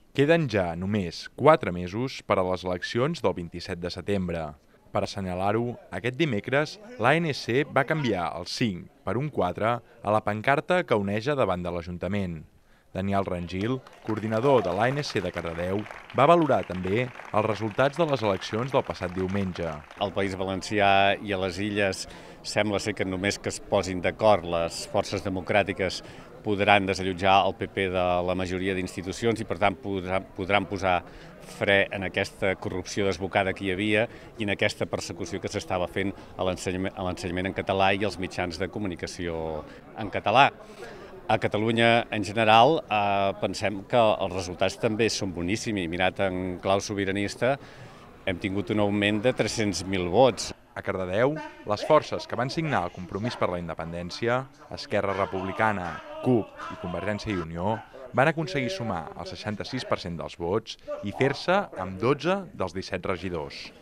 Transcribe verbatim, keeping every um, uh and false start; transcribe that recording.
Queden ja només quatre mesos per a les eleccions del vint-i-set de setembre. Per assenyalar-ho, aquest dimecres l'A N C va canviar el cinc per un quatre a la pancarta que oneja davant de l'Ajuntament. Daniel Rangil, coordinador de l'A N C de Cardedeu, va valorar també els resultats de les eleccions del passat diumenge. Al País Valencià i a les Illes sembla ser que només que es posin d'acord les forces democràtiques podran desallotjar el P P de la majoria d'institucions i, per tant, podran, podran posar fre en aquesta corrupció desbocada que hi havia i en aquesta persecució que s'estava fent a l'ensenyament en català i als mitjans de comunicació en català. A Catalunya, en general, eh, pensem que els resultats també són boníssims i, mirat en clau sobiranista, hem tingut un augment de tres-cents mil vots. A Cardedeu, les forces que van signar el Compromís per la Independència, Esquerra Republicana, CUP i Convergència i Unió, van aconseguir sumar el seixanta-sis per cent dels vots i fer-se amb dotze dels disset regidors.